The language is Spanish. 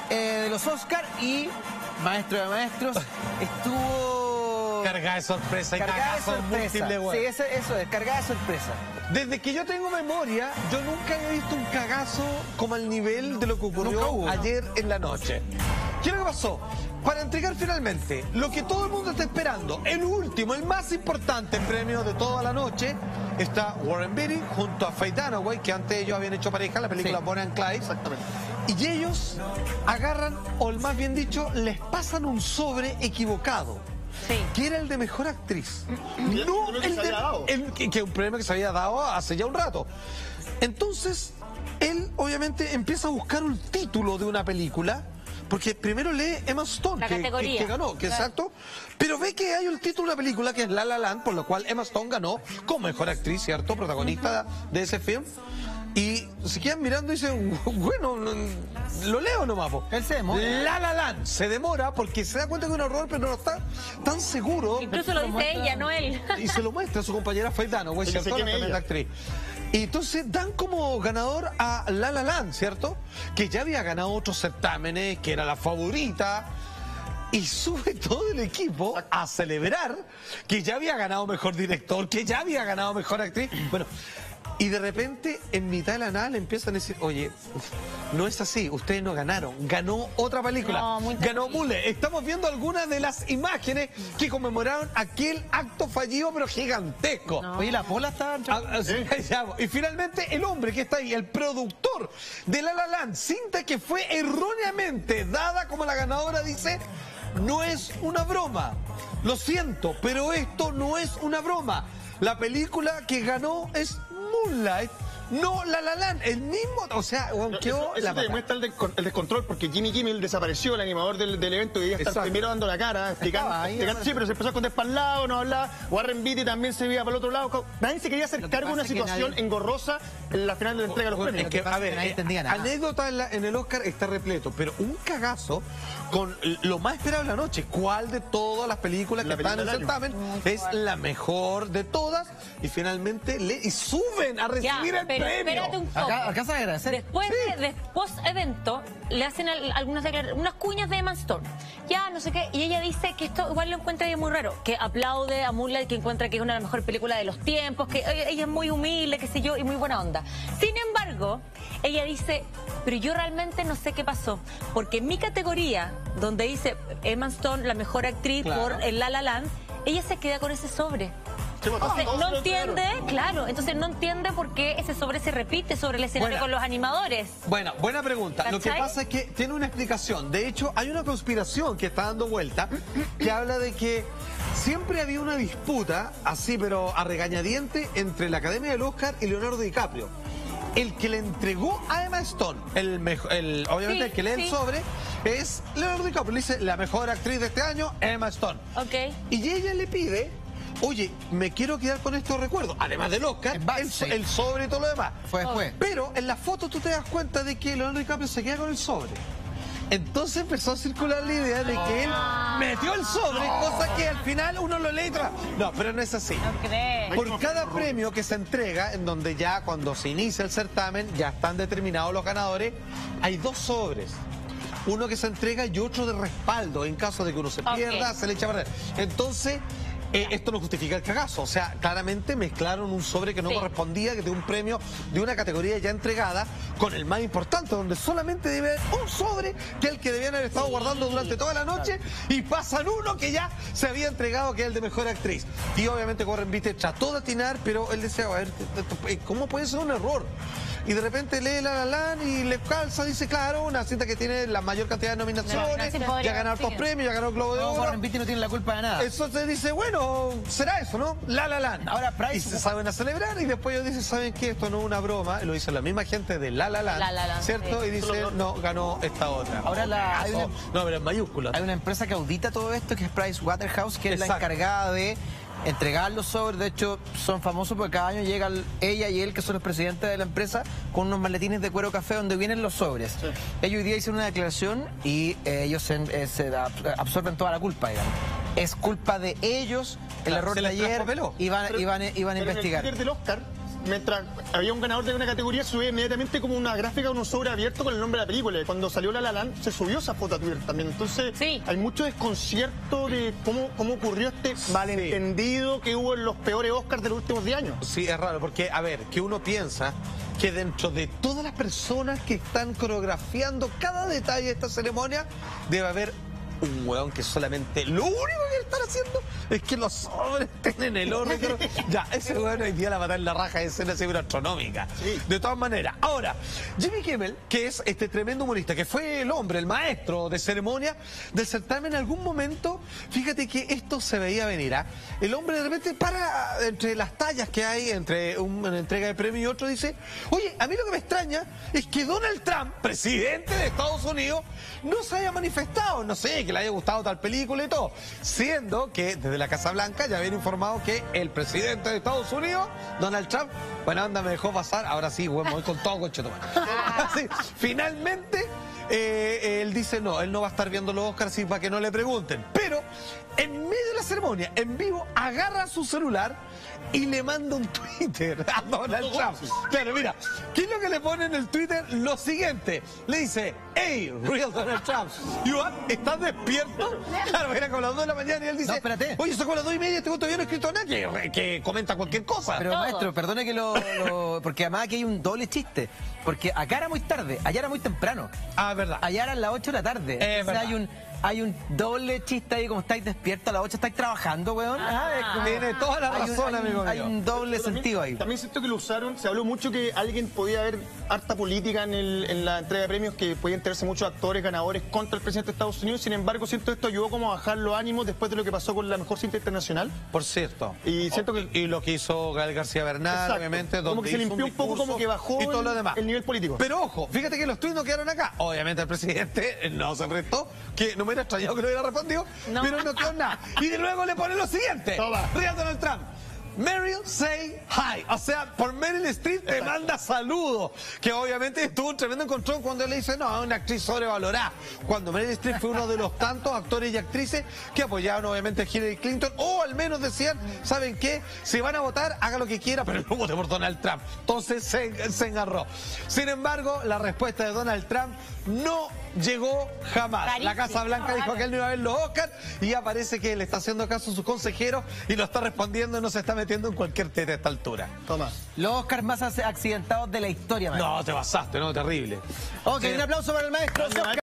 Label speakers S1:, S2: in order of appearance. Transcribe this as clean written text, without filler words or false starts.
S1: de los Oscar y maestro de maestros estuvo...
S2: Cargada de sorpresa y cagazos múltiples, güey.
S1: Sí, eso es, cargada de sorpresa.
S2: Desde que yo tengo memoria, yo nunca había visto un cagazo como al nivel de lo que ocurrió ayer en la noche. ¿Qué es lo que pasó? Para entregar finalmente lo que todo el mundo está esperando, el último, el más importante premio de toda la noche, está Warren Beatty junto a Faye Dunaway, que antes ellos habían hecho pareja, la película Bonnie and Clyde.
S3: Exactamente.
S2: Y ellos agarran, o más bien dicho, les pasan un sobre equivocado.
S4: Sí.
S2: Que era el de mejor actriz.
S3: No el de...
S2: Que un premio que se había dado hace ya un rato. Entonces, él obviamente empieza a buscar un título de una película, porque primero lee Emma Stone, que ganó, que exacto, pero ve que hay un título de una película que es La La Land, por lo cual Emma Stone ganó como mejor actriz, ¿cierto? Protagonista de ese film. Y se quedan mirando y dicen, bueno, lo leo nomás, po.
S1: Él se demora.
S2: La La Land se demora porque se da cuenta que es un error, pero no está tan seguro.
S4: Incluso lo dice ella, no él.
S2: Y se lo muestra a su compañera Faye Dunaway, ¿cierto? La tremenda actriz. Y entonces dan como ganador a La La Land, ¿cierto? Que ya había ganado otros certámenes, que era la favorita. Y sube todo el equipo a celebrar que ya había ganado mejor director, que ya había ganado mejor actriz. Bueno, y de repente, en mitad de la nada, le empiezan a decir, oye, no es así, ustedes no ganaron, ganó otra película,
S4: no,
S2: ganó Mule. Estamos viendo algunas de las imágenes que conmemoraron aquel acto fallido, pero gigantesco.
S1: No. Oye, la Pola está...
S2: Y finalmente, el hombre que está ahí, el productor de La La Land, cinta que fue erróneamente dada como la ganadora, dice... No es una broma. Lo siento, pero esto no es una broma. La película que ganó es Moonlight, no La La Land. El mismo, o sea,
S3: eso te demuestra el descontrol, porque Jimmy Kimmel desapareció, el animador del evento, y debía estar primero dando la cara, explicando. Sí, pero se empezó a esconder para el lado, no hablaba. Warren Beatty también se veía para el otro lado. Nadie se quería hacer cargo de una situación engorrosa en la final de la entrega de los premios.
S2: Es que, a ver, anécdota en el Oscar está repleto, pero un cagazo con lo más esperado de la noche. ¿Cuál de todas las películas que están en el certamen es la mejor de todas? Y finalmente y suben a recibir el premio.
S4: Espérate un poco.
S1: Acá se agradecer.
S4: Después de post-evento, le hacen unas cuñas de Emma Stone. Ya, no sé qué. Y ella dice que esto igual lo encuentra ella muy raro. Que aplaude a Moonlight, que encuentra que es una de las mejores películas de los tiempos, que ella es muy humilde, qué sé yo, y muy buena onda. Sin embargo, ella dice, pero yo realmente no sé qué pasó. Porque en mi categoría, donde dice Emma Stone, la mejor actriz por el La La Land, ella se queda con ese sobre. Entonces, no entiende, entonces no entiende por qué ese sobre se repite sobre el escenario con los animadores.
S2: Bueno, buena pregunta. ¿Cachai? Lo que pasa es que tiene una explicación. De hecho, hay una conspiración que está dando vuelta que habla de que siempre había una disputa, así pero a regañadiente, entre la Academia del Oscar y Leonardo DiCaprio. El que le entregó a Emma Stone, obviamente el que lee el sobre, es Leonardo DiCaprio. Le dice, la mejor actriz de este año, Emma Stone. Y ella le pide... Oye, me quiero quedar con estos recuerdos, además del Oscar, el sobre y todo lo demás.
S1: Fue.
S2: Pero en la foto tú te das cuenta de que Leonardo DiCaprio se queda con el sobre. Entonces empezó a circular la idea de que él metió el sobre, cosa que al final uno lo lee y no, pero no es así.
S4: No crees.
S2: Por cada premio que se entrega, en donde ya cuando se inicia el certamen, ya están determinados los ganadores, hay dos sobres. Uno que se entrega y otro de respaldo, en caso de que uno se pierda, se le echa a perder. Entonces... esto no justifica el cagazo, o sea, claramente mezclaron un sobre que no correspondía, que de un premio de una categoría ya entregada, con el más importante, donde solamente debe haber un sobre, que es el que debían haber estado guardando durante toda la noche, y pasan uno que ya se había entregado, que es el de mejor actriz. Y obviamente Warren Beatty trató de atinar, pero él decía, a ver, ¿cómo puede ser un error? Y de repente lee La La Land y le calza, dice, claro, una cinta que tiene la mayor cantidad de nominaciones, ya ganó hartos premios, ya ganó el Globo de Oro.
S1: Warren Beatty no tiene la culpa de nada.
S2: Eso se dice, bueno, será eso, ¿no? La La Land.
S1: Ahora Price...
S2: Y se saben a celebrar y después ellos dicen, ¿saben qué? Esto no es una broma. Y lo dice la misma gente de La La Land, ¿cierto? Y dice, no, ganó esta otra.
S1: Ahora
S2: no, pero en mayúsculas.
S1: Hay una empresa que audita todo esto, que es Pricewaterhouse, que es la encargada de entregar los sobres. De hecho, son famosos porque cada año llegan ella y él, que son los presidentes de la empresa, con unos maletines de cuero café donde vienen los sobres. Ellos hoy día hicieron una declaración y ellos se absorben toda la culpa, digamos. Es culpa de ellos el error de ayer y van a investigar.
S3: El del Oscar mientras había un ganador de una categoría, subía inmediatamente como una gráfica con un sobre abierto con el nombre de la película. Y cuando salió La La Land, se subió esa foto a Twitter también. Entonces, hay mucho desconcierto de cómo ocurrió este malentendido que hubo en los peores Oscars de los últimos 10 años.
S2: Sí, es raro, porque, a ver, que uno piensa que dentro de todas las personas que están coreografiando cada detalle de esta ceremonia, debe haber un hueón que solamente lo único que están haciendo es que los sobres estén en el orden. Ya, ese hueón hoy día la matar en la raja de escena seguro astronómica. Sí. De todas maneras. Ahora, Jimmy Kimmel, que es este tremendo humorista, que fue el hombre, el maestro de ceremonia del certamen, en algún momento, fíjate que esto se veía venir, ¿eh? El hombre de repente para entre las tallas que hay, entre una entrega de premio y otro, dice, oye, a mí lo que me extraña es que Donald Trump, presidente de Estados Unidos, no se haya manifestado, no sé, que le haya gustado tal película y todo, siendo que desde la Casa Blanca ya habían informado que el presidente de Estados Unidos, Donald Trump, bueno, anda, me dejó pasar, ahora sí, bueno, voy con todo, conchetumare. Así, finalmente, él dice no, él no va a estar viendo los Oscars y para que no le pregunten, pero en medio de la ceremonia, en vivo, agarra su celular y le manda un Twitter a Donald Trump. Claro, mira, ¿qué es lo que le pone en el Twitter? Lo siguiente, le dice, hey, real Donald Trump, ¿estás despierto? Claro, era como las 2 de la mañana y él dice, no, espérate, oye, son como las 2 y media, todavía no he escrito nada que comenta cualquier cosa.
S1: Pero maestro, perdone que porque además aquí hay un doble chiste, porque acá era muy tarde, allá era muy temprano.
S2: Ah, es verdad.
S1: Allá eran las 8 de la tarde.
S2: Es verdad.
S1: Hay un doble chiste ahí, como estáis despiertos a las 8, estáis trabajando, weón.
S2: Tiene toda la razón, amigo mío.
S1: Hay un doble sentido ahí.
S3: También siento que lo usaron, se habló mucho que alguien podía haber harta política en la entrega de premios, que podían enterarse muchos actores, ganadores contra el presidente de Estados Unidos. Sin embargo, siento que esto ayudó como a bajar los ánimos después de lo que pasó con la mejor cinta internacional.
S2: Por cierto.
S3: Y siento que...
S2: Y lo que hizo Gael García Bernal,
S3: exacto,
S2: obviamente,
S3: como que se limpió un poco, como que bajó
S2: y todo lo demás.
S3: El nivel político.
S2: Pero ojo, fíjate que los tweets no quedaron acá. Obviamente el presidente no se restó, que no me hubiera extrañado que lo hubiera respondido, pero no quedó nada. Y de luego le pone lo siguiente. Real Donald Trump. Meryl say hi. O sea, por Meryl Streep te manda saludos. Que obviamente tuvo un tremendo encontrón cuando él le dice, no, es una actriz sobrevalorada. Cuando Meryl Streep fue uno de los tantos actores y actrices que apoyaban obviamente a Hillary Clinton, o al menos decían, ¿saben qué? Si van a votar, haga lo que quiera, pero no vote por Donald Trump. Entonces se engarró. Sin embargo, la respuesta de Donald Trump no llegó jamás. Carísimo. La Casa Blanca dijo que él no iba a ver los Oscars y ya parece que le está haciendo caso a sus consejeros y lo está respondiendo y no se está metiendo en cualquier teta a esta altura.
S1: Toma. Los Oscars más accidentados de la historia, maestro.
S2: No, te basaste, no, terrible.
S1: Ok, sí. Un aplauso para el maestro.